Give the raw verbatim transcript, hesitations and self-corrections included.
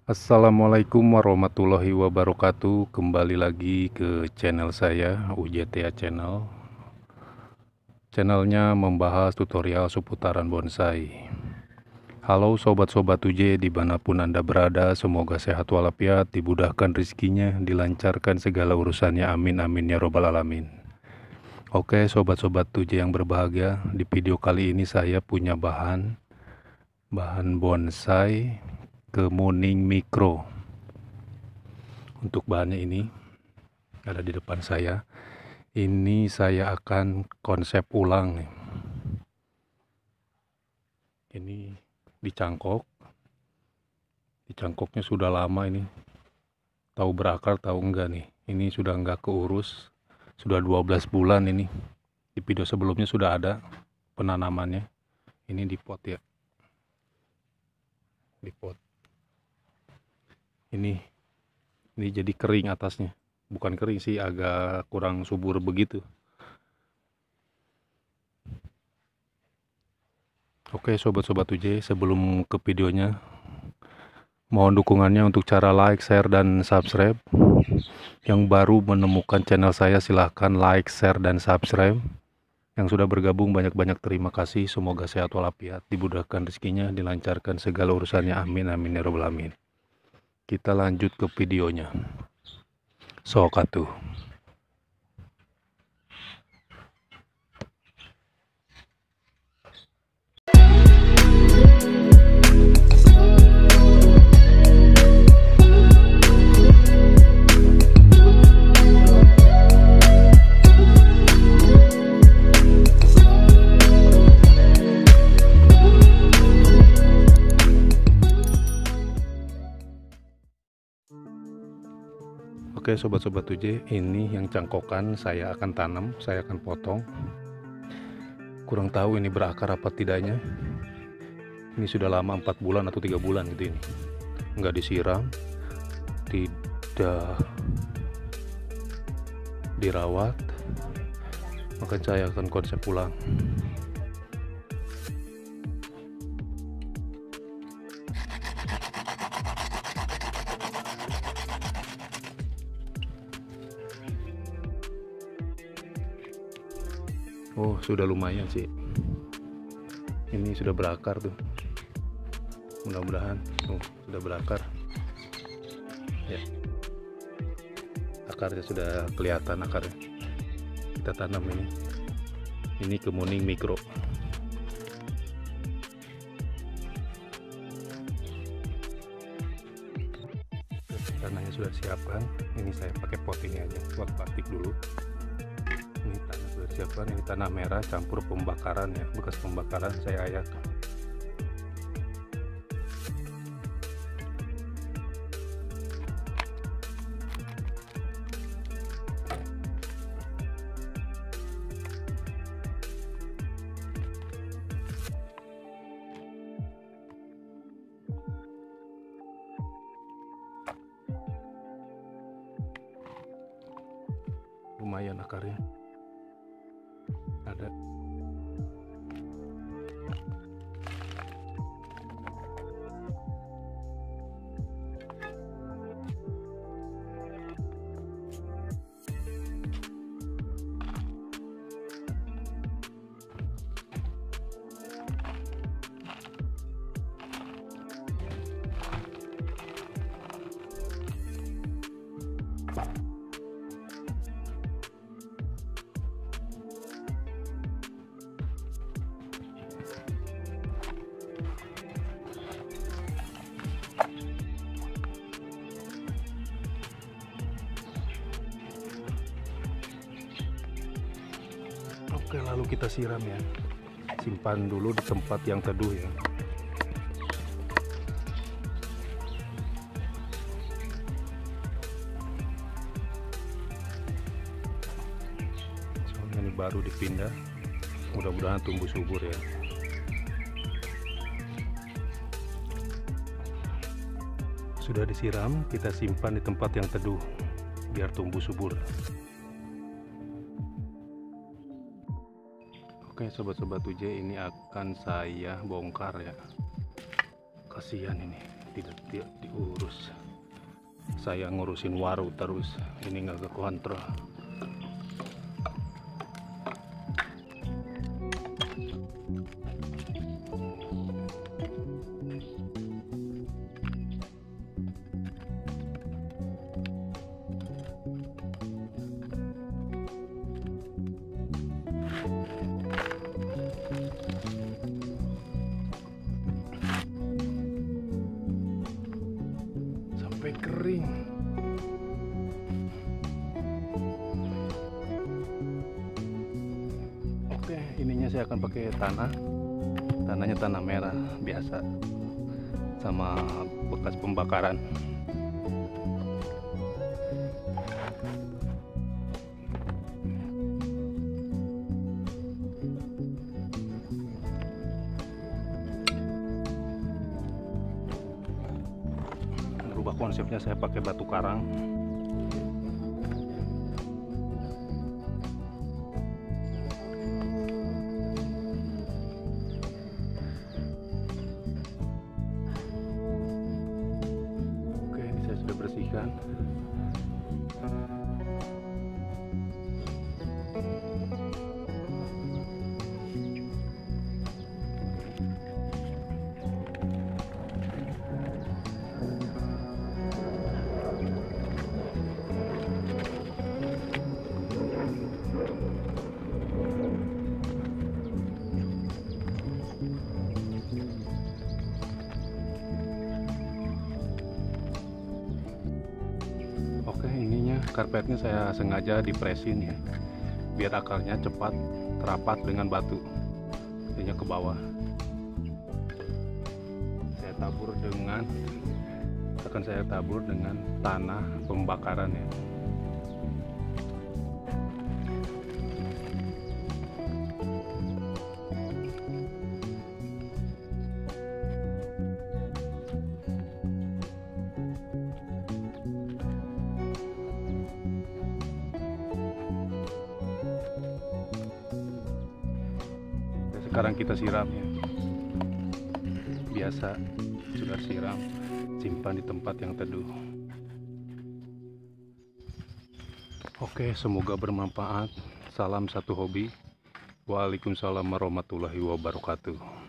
Assalamualaikum warahmatullahi wabarakatuh. Kembali lagi ke channel saya, U J T A Channel. Channelnya membahas tutorial seputaran bonsai. Halo sobat-sobat U J dimanapun Anda berada, semoga sehat walafiat, dimudahkan rezekinya, dilancarkan segala urusannya, amin amin ya robbal alamin. Oke sobat-sobat U J yang berbahagia, di video kali ini saya punya bahan bahan bonsai kemuning mikro. Untuk bahannya ini ada di depan saya. Ini saya akan konsep ulang nih. Ini dicangkok. Dicangkoknya sudah lama ini. Tahu berakar tahu enggak nih. Ini sudah enggak keurus. Sudah dua belas bulan ini. Di video sebelumnya sudah ada penanamannya. Ini di pot ya. Di pot. Ini ini jadi kering atasnya. Bukan kering sih, agak kurang subur begitu. Oke sobat-sobat U J, sebelum ke videonya, mohon dukungannya untuk cara like, share, dan subscribe. Yang baru menemukan channel saya silahkan like, share, dan subscribe. Yang sudah bergabung banyak-banyak terima kasih. Semoga sehat walafiat, dimudahkan rezekinya, dilancarkan segala urusannya, amin amin ya robbal alamin. Kita lanjut ke videonya. Sok atuh. Oke sobat-sobat U J, ini yang cangkokan saya akan tanam, saya akan potong. Kurang tahu ini berakar apa tidaknya. Ini sudah lama, empat bulan atau tiga bulan gitu ini. Enggak disiram, tidak dirawat. Maka saya akan konsep ulang. Oh sudah lumayan sih. Ini sudah berakar tuh. Mudah-mudahan oh, sudah berakar. Ya. Akarnya sudah kelihatan akarnya. Kita tanam ini. Ini kemuning mikro. Tanahnya sudah siapkan. Ini saya pakai pot ini aja, pot plastik dulu. Ini tanah sudah siapkan, ini tanah merah campur pembakaran ya, bekas pembakaran saya ayak. Lumayan akarnya ada. Oke, lalu kita siram ya. Simpan dulu di tempat yang teduh ya. Soalnya ini baru dipindah. Mudah-mudahan tumbuh subur ya. Sudah disiram, kita simpan di tempat yang teduh biar tumbuh subur. Oke sobat-sobat U J, ini akan saya bongkar ya. Kasihan ini tidak, tidak diurus. Saya ngurusin waru terus, ini nggak kekontrol. Sampai kering. Oke, ininya saya akan pakai tanah. Tanahnya tanah merah biasa, sama bekas pembakaran. Berubah konsepnya, saya pakai batu karang. Oke, ini saya sudah bersihkan. Oke, ininya karpetnya saya sengaja dipresin ya, biar akarnya cepat terapat dengan batu, jadinya ke bawah. Saya tabur dengan akan saya tabur dengan tanah pembakaran ya. Sekarang kita siram ya, biasa sudah siram, simpan di tempat yang teduh. Oke, semoga bermanfaat. Salam satu hobi. Waalaikumsalam warahmatullahi wabarakatuh.